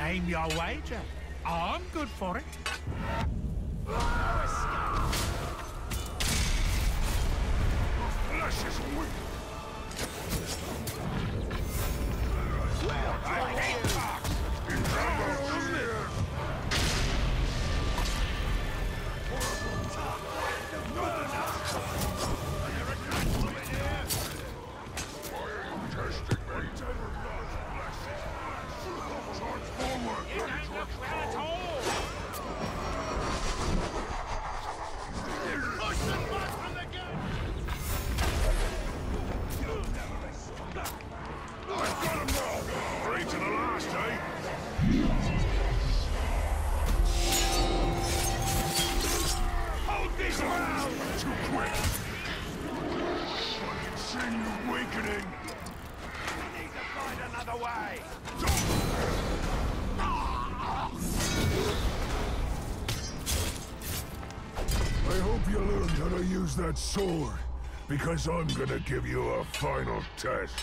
Name your wager. I'm good for it. Flesh is weak. I hate fox. That sword, because I'm gonna give you a final test.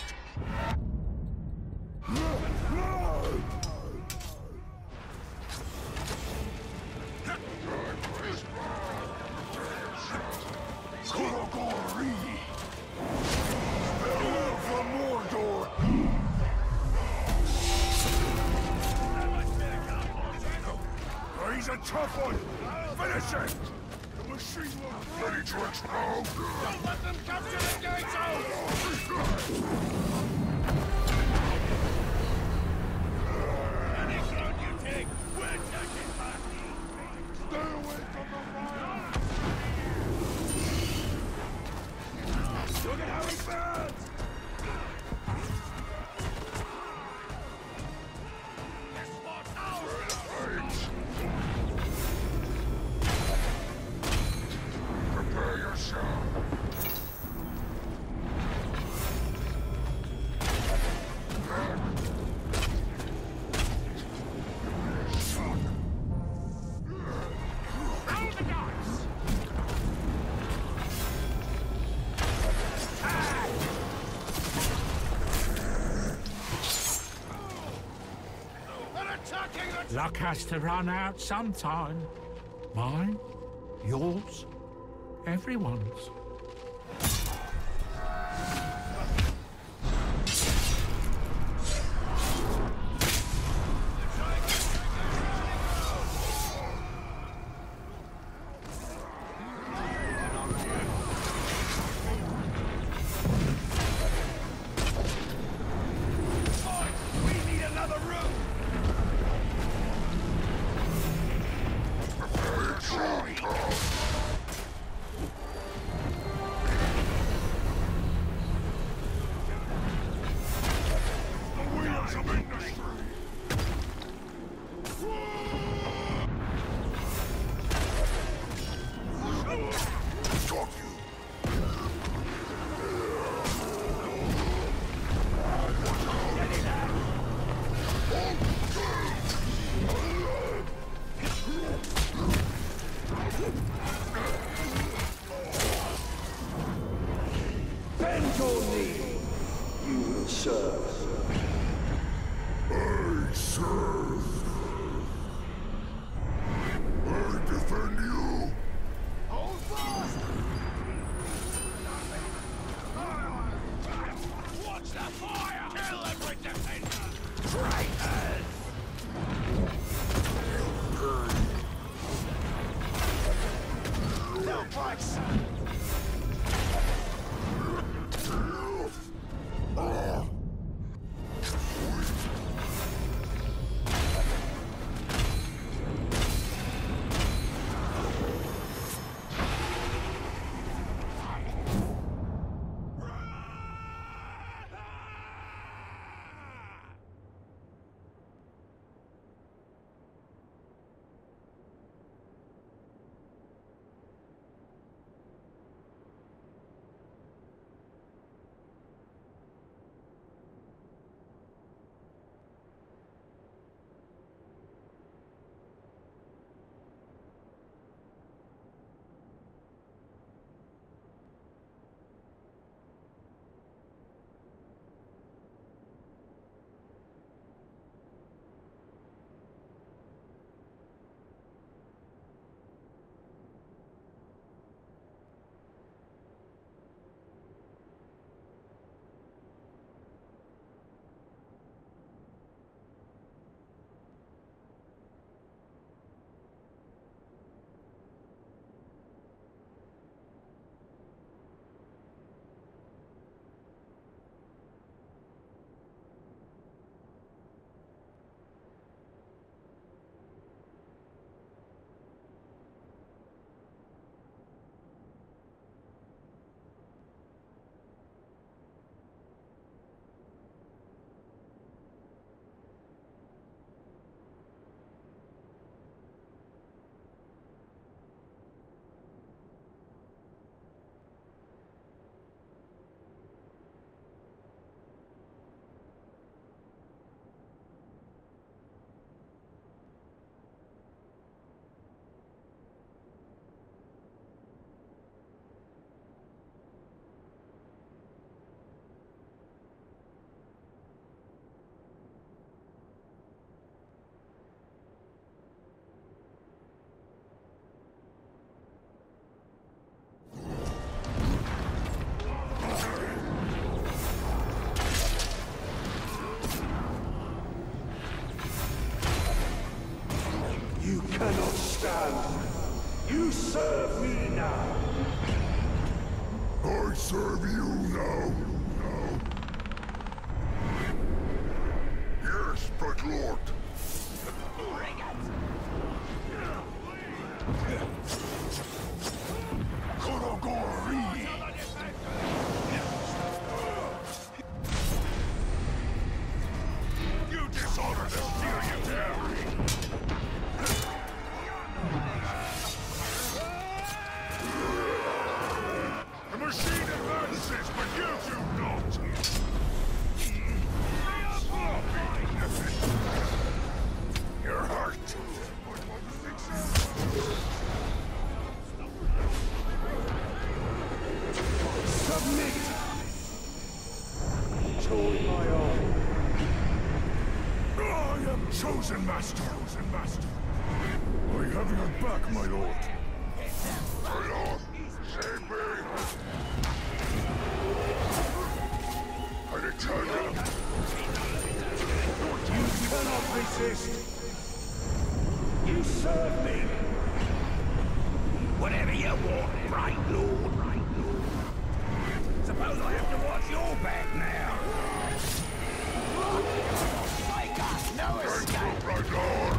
He's a tough one! Finish it! The machine will ready to explode! Don't let them come to the gates! Any ground you take, we're taking back! Stay away from the fire! Look at how he burns! Luck has to run out sometime. Mine, yours, everyone's. serve me now. I serve you now. Yes, but Lord. Bring it. Korogori. You dishonor the steel, you dare. The machine advances, but you do not. You're hurt. Submit. Join my arm. I am chosen master. I have your back, my lord. My lord, save me. I return him. You cannot resist. You serve me. Whatever you want, right lord. Suppose I have to watch your back now. I got no escape. Right lord.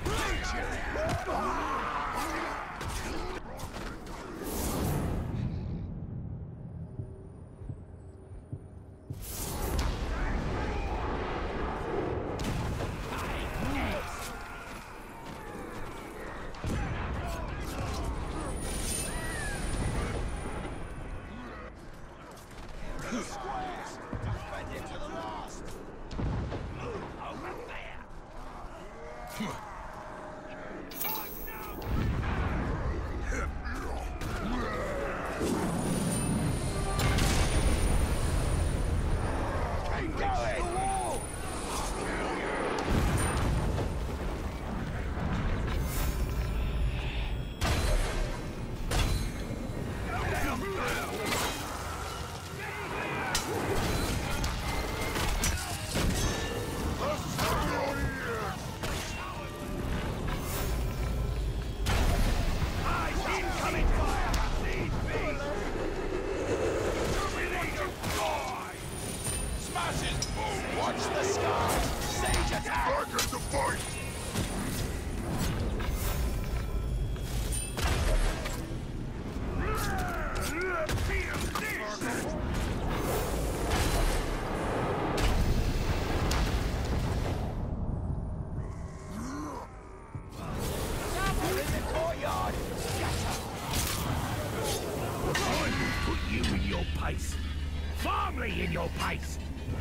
Watch the sky! Sage attack! Back at the fight! In the courtyard! I will put you in your place! Firmly in your place!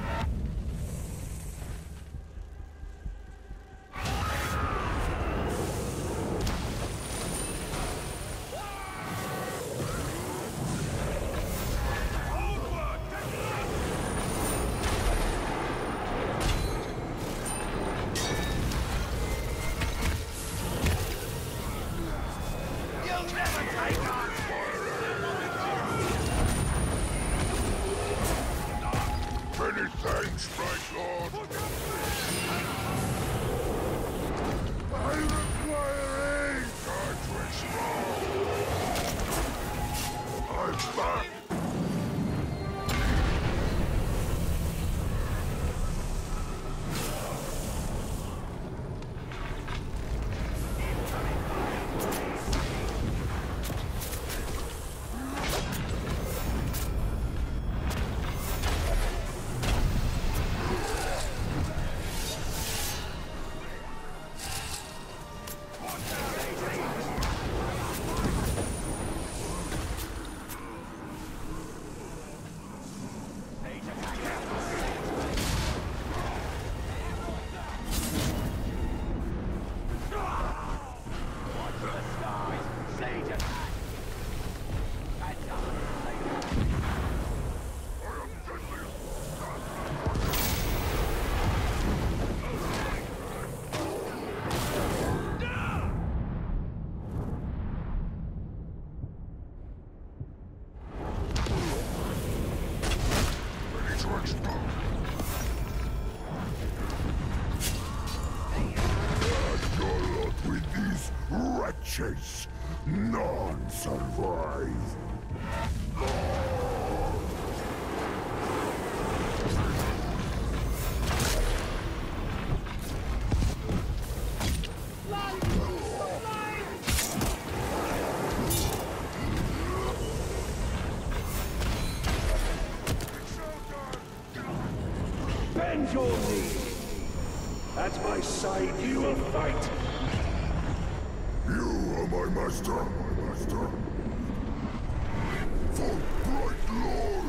Many thanks, my lord. I require aid. I'm back. Wretches! None survive. Bend your knee. At my side you will fight. You are my master, my master. For Bright Lord.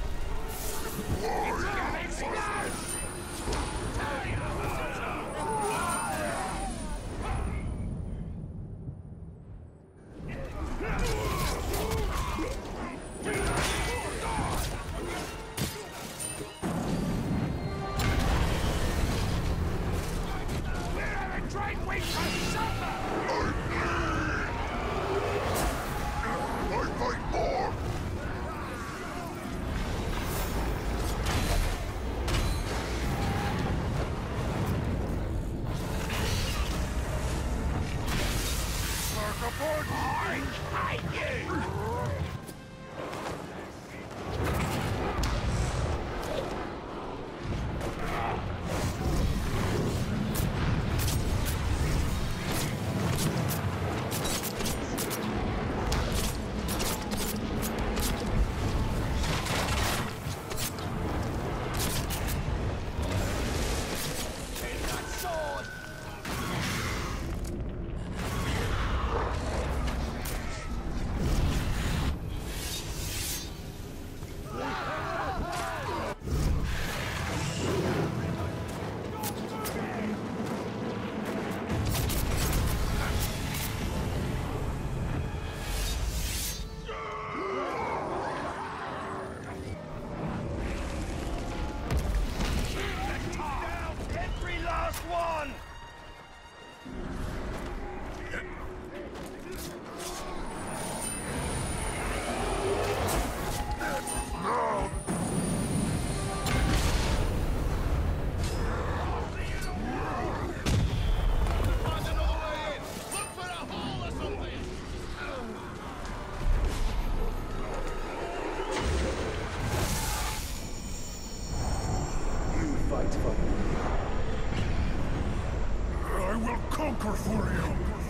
I will conquer for you.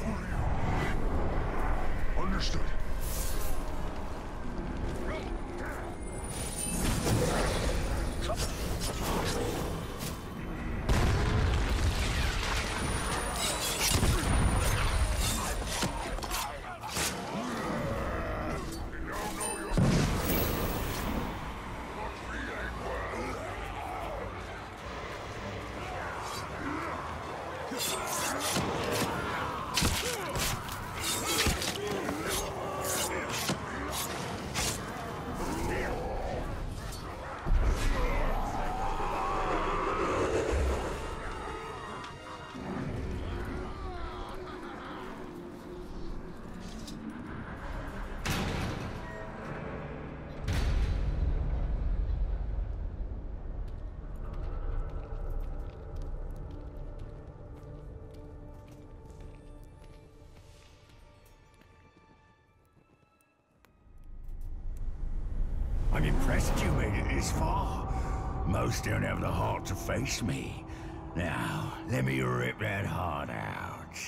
Understood. I'm impressed you made it this far. Most don't have the heart to face me. Now, let me rip that heart out.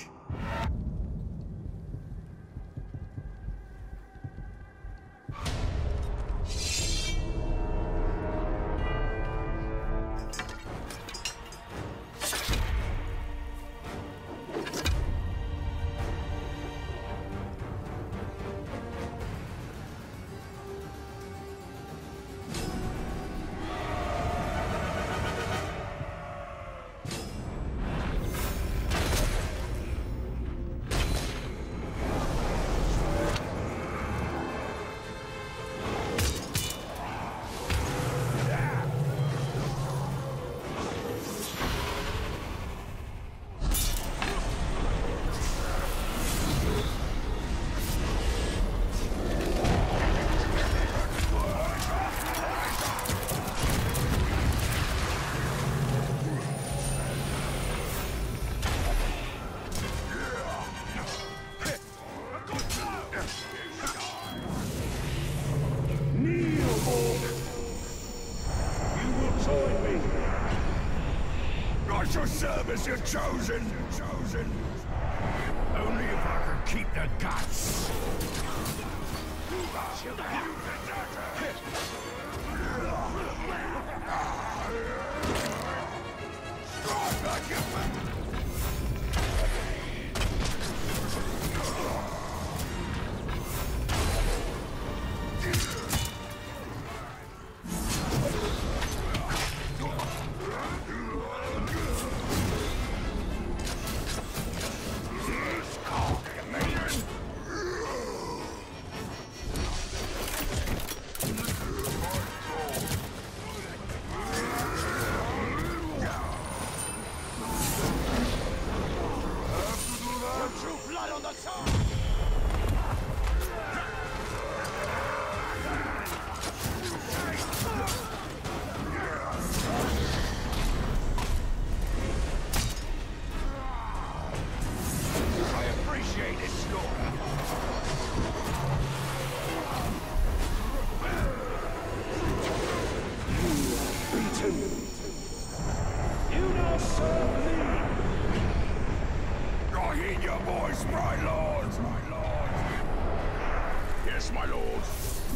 At your service, you're chosen. Only if I can keep the guts. Your voice, my lord! Yes, my lord.